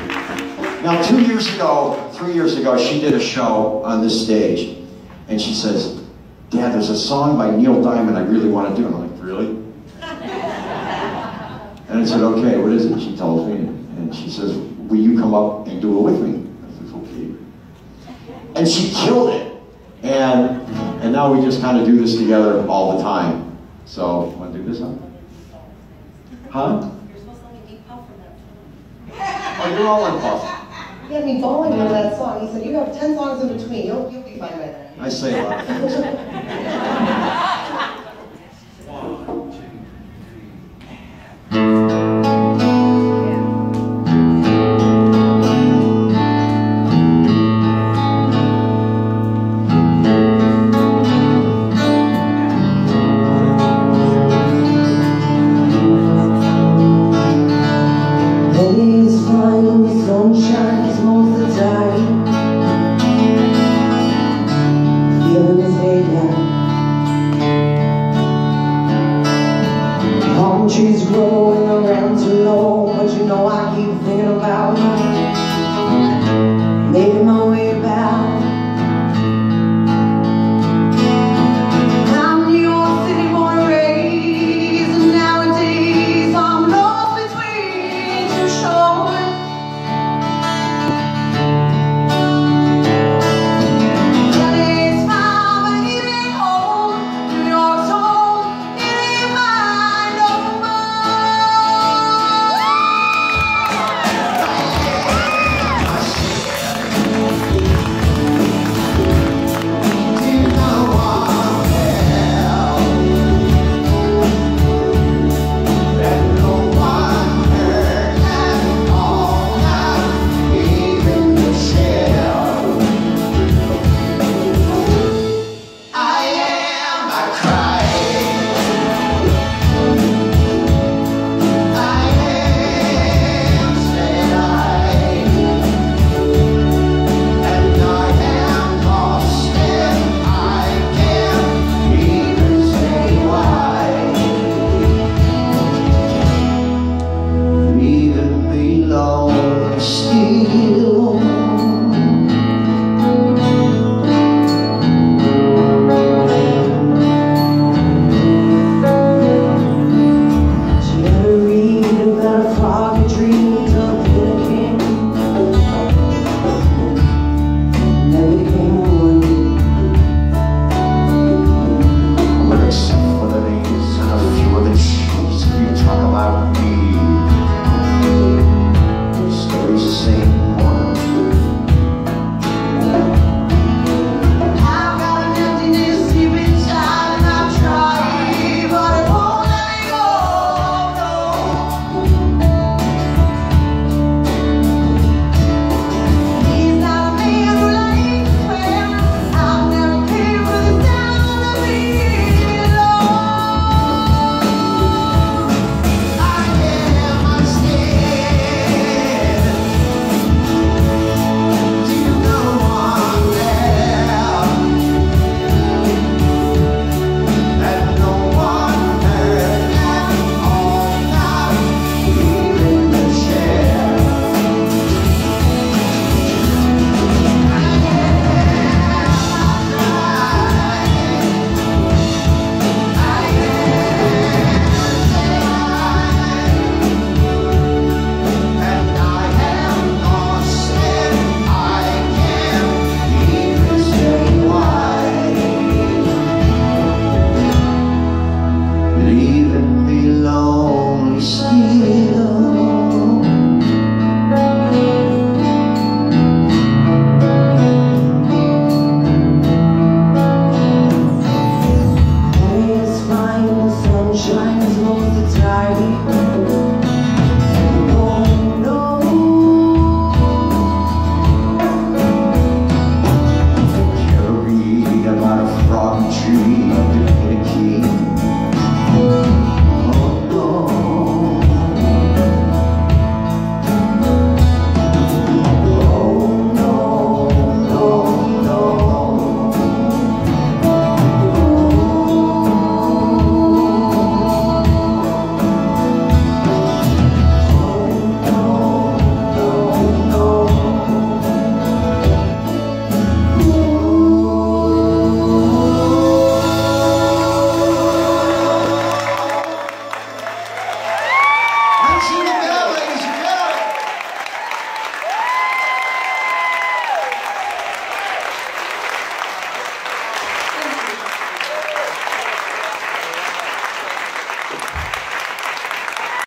Now, 3 years ago, she did a show on this stage, and she says, "Dad, there's a song by Neil Diamond I really want to do." And I'm like, "Really?" And I said, "Okay, what is it?" She tells me, and she says, "Will you come up and do it with me?" I said, "Okay." And she killed it. And now we just kind of do this together all the time. So, want to do this, huh? Huh? You're supposed to let me puff for that. Oh, you're all on puff. He had me bawling over that song. He said, "You have 10 songs in between. You'll be fine by then." I say a lot of things.